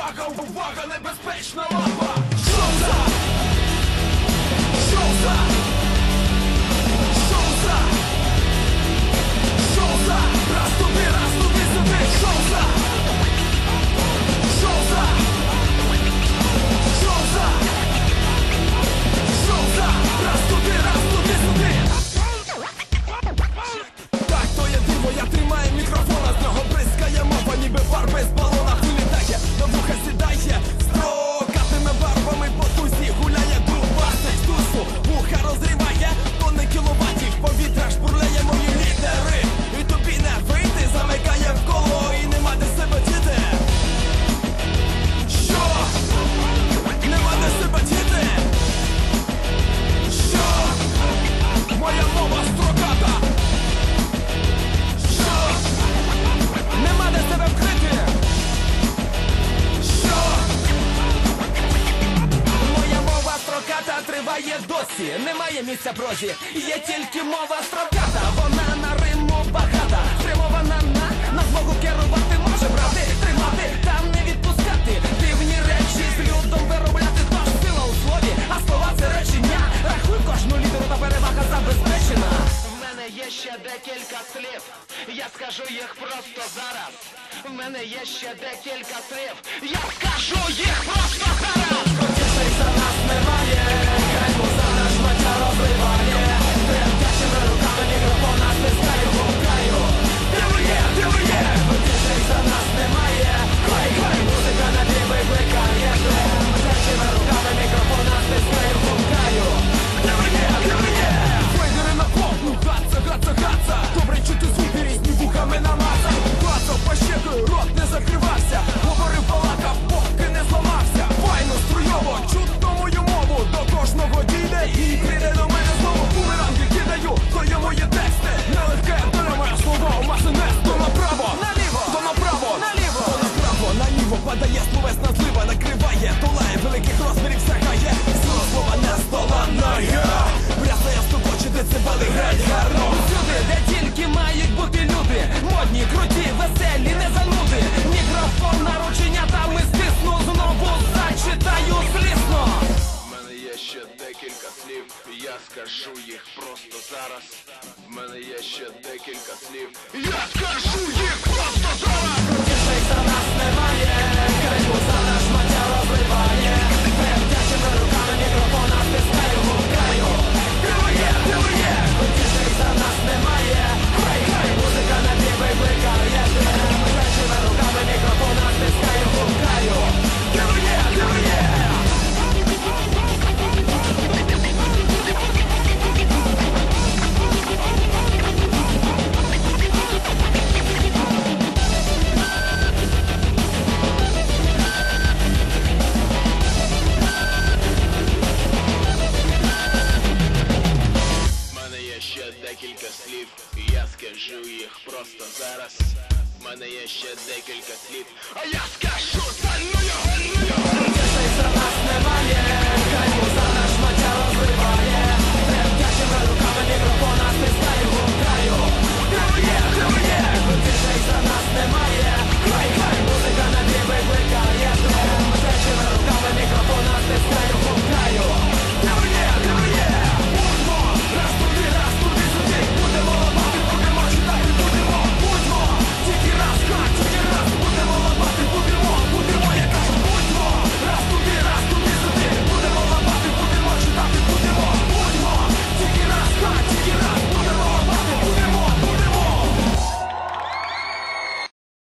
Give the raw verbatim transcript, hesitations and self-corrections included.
увага, увага, небезпечна лампа. Що за? Що за? Що за? Що за? Раз туди, раз туди, сюди. Що за? Що за? Що за? Що за? Раз туди, раз туди, сюди. Так, то є диво, я тримаю мікрофон, а з нього бризкає мова, ніби пар без балона. Вилітає, на вуха сідає, строкатими барвами по тусі гуляє дубасик з тусу. Вуха розриває, тонни кіловатів, повітря шпурляє мої літери. І тобі не вийти, замикає в коло і нема де себе діти. Що? Нема де себе діти? Що? Моя мова строката. Що? Нема де себе вкрити. Що? Моя мова строката триває досі. Немає місця прозі, є тільки мова строката. Вона на риму багата, спрямована на, на змогу керувати, може брати, тримати, та не відпускати. Дивні речі з людом виробляти, тож сила у слові, а слова це речення. Рахуй кожну літеру, та перевага забезпечена. В мене є ще декілька слів, я скажу їх просто зараз. В мене є ще декілька слів, я скажу їх просто зараз. Крутіших за нас немає, хай муза наш маття розриває. Тремтячими руками мікрофона стискаю, гукаю. Де ви є, де ви є? Крутіших за нас немає, хай, хай музика на бій викликає. Тремтячими руками мікрофона стискаю, гукаю. Де ви є, де ви є? Фейдери на повну, гатса, гатса, гатса. Добре чути звуки різні вухами намазав. Клацав, пощекою, рот не закривався. Говорив, балакав, поки не зламався. Файно, струйово, чутно мою мову. До кожного дійде і прийде до мене знову. Бумеранги кидаю, то є мої тексти. Нелегке доля моя слова, у маси не. То направо, наліво, то направо, наліво, то направо, наліво. Падає словесна злива, накриває. Долає великих розмірів, сягає. Сила слова не здоланає. Брясає стукочі, децибели, геть гарно. Сюди, де тільки мають бути люди. Модні, круті, веселі, не зануди. Мікрофон нарученятами стисну, знову зачитаю слісно. В мене є ще декілька слів, я скажу їх просто зараз. В мене є ще декілька слів, я скажу їх просто зараз. Крутіших за нас немає, хай муза наш маття розриває. Тремтячими руками мікрофона стискаю, гукаю. Де ви є, де ви є? Крутіших за нас немає, хай, хай музика на бій викликає. Тремтячими руками мікрофона стискаю, гукаю. Де ви є, де ви є? В мене є ще декілька слів, я скажу їх просто зараз. В мене є ще декілька слів, а я скажу за ну його, ну його. Крутіших за нас немає, хай муза наш маття розриває.